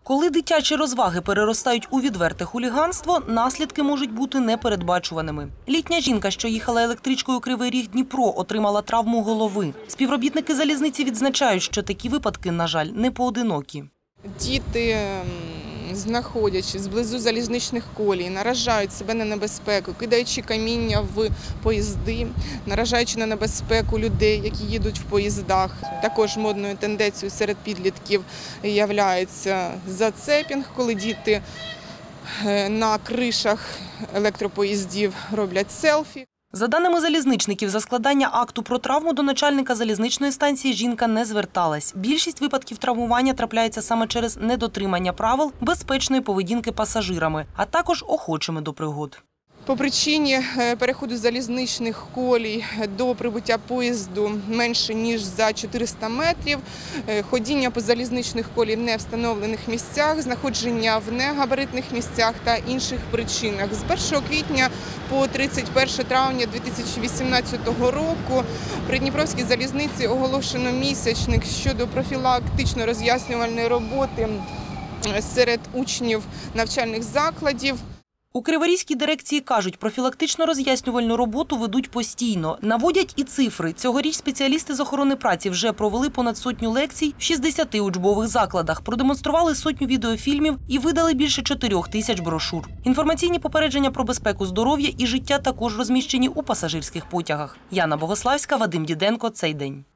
Коли дитячі розваги переростають у відверте хуліганство, наслідки можуть бути непередбачуваними. Літня жінка, що їхала електричкою Кривий Ріг – Дніпро, отримала травму голови. Співробітники залізниці відзначають, що такі випадки, на жаль, не поодинокі. Діти, знаходячись зблизу залізничних колій, наражають себе на небезпеку, кидаючи каміння в поїзди, наражаючи на небезпеку людей, які їдуть в поїздах. Також модною тенденцією серед підлітків є зацепінг, коли діти на кришах електропоїздів роблять селфі. За даними залізничників, за складання акту про травму до начальника залізничної станції жінка не зверталась. Більшість випадків травмування трапляється саме через недотримання правил безпечної поведінки пасажирами, а також охочими до пригод. По причині переходу залізничних колій до прибуття поїзду менше, ніж за 400 метрів, ходіння по залізничних колій в невстановлених місцях, знаходження в негабаритних місцях та інших причинах. З 1 квітня по 31 травня 2018 року при Дніпровській залізниці оголошено місячник щодо профілактично-роз'яснювальної роботи серед учнів навчальних закладів. У Криворізькій дирекції кажуть, профілактично-роз'яснювальну роботу ведуть постійно. Наводять і цифри. Цьогоріч спеціалісти з охорони праці вже провели понад 100 лекцій в 60 учбових закладах, продемонстрували 100 відеофільмів і видали більше 4 тисяч брошур. Інформаційні попередження про безпеку, здоров'я і життя також розміщені у пасажирських потягах. Яна Богославська, Вадим Діденко. Цей день.